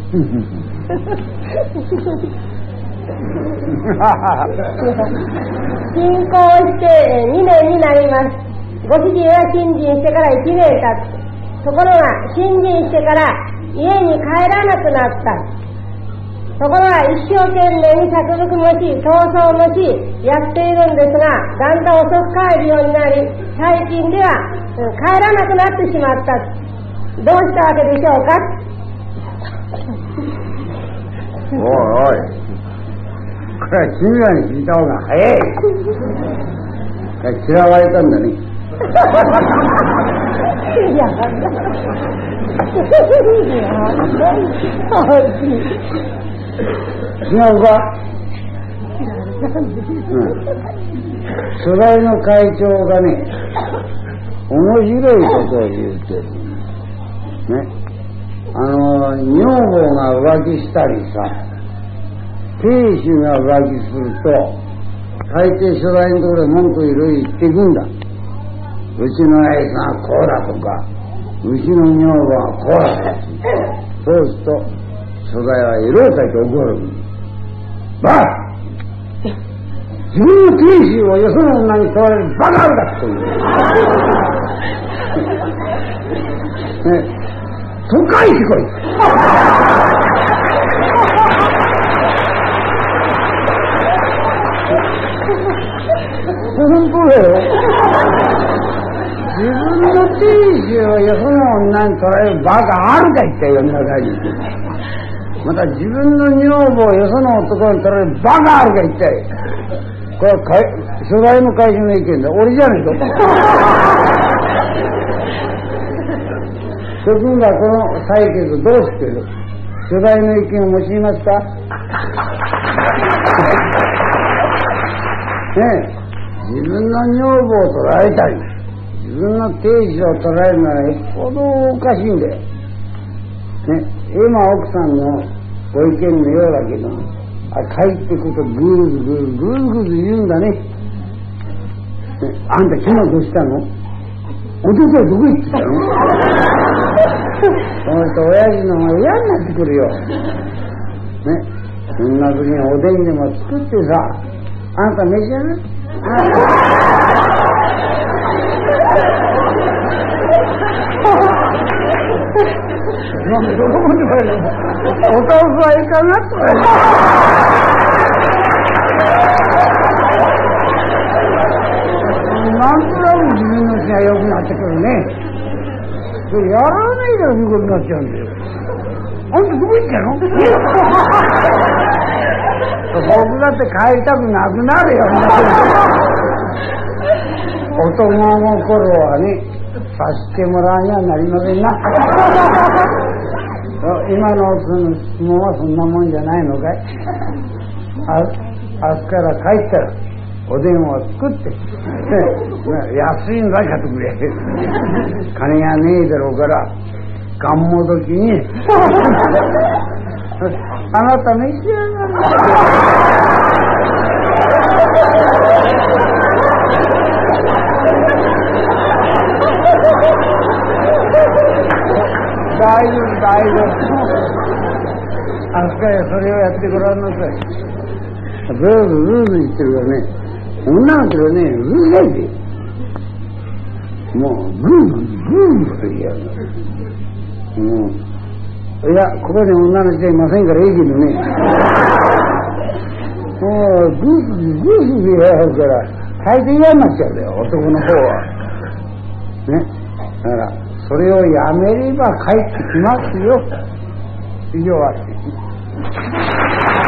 新婚して2年になります。ご主人は新人してから1年経って、ところが新人してから家に帰らなくなった。ところが一生懸命に作物もし、闘争もし、やっているんですが、だんだん遅く帰るようになり、最近では帰らなくなってしまった。どうしたわけでしょうか。 おいおい、これは君らに聞いた方が早い。嫌われたんだね。 いや違うか。初代の会長がね、面白いことを言うてるね。女房が浮気したりさ、亭主が浮気すると大抵初代のところで文句いろいろ言っていくんだ。うちの愛さんはこうだとか、うちの女房はこうだとか。そうすると初代は色を書いて怒るんだ。バカ、自分の亭主をよその女に取られるバカあるだって言うね。都会ってこい。本当だよ。自分の亭主をよその女に取られるバカあるか言ったよ、世の中に。また自分の女房をよその男に取られるバカあるか言ったよ。これは初代の会社の意見だ。俺じゃねえと。諸君がこの採決どうしてる？初代の意見を用いますか？ねえ、自分の女房を取られたり、自分の亭主を取られるならよっぽどおかしいんだよ。ね、今奥さんのご意見のようだけど、帰ってくるとぐーずぐーずぐーずぐーず言うんだね。あんた昨日どうしたの？おとといどこ行ってたの？その人親父の方が嫌になってくるよ。ね、そんな時におでんでも作ってさ、あんた召し上がる？なんでどこまで言われるの？お豆腐はいかなとか言う。なんとなく自分のうちが良くなってくるね。それやらないからそういうことになっちゃうんだよ。あんたどこ行ったの？僕だって帰りたくなくなるよ。男心はね、さしてもらわにはなりませんな。今のその質問はそんなもんじゃないのかい？明日から帰ったらおでんを作って、安いんだ買ってくれ。金がねえだろうから、がんもどきに、あなた召し上がる。大丈夫、大丈夫。明日からそれをやってごらんなさい。ブーブーブーブー言ってるからね、女の子はね、うるさいで。もう、グーグーグーグー言いやがる。いや、ここで女の人いませんからいいけどね。もう、グーグーグーグー言いやがるから、大抵嫌になっちゃうんだよ、男の方は。ね。だから、それをやめれば帰ってきますよ。以上は。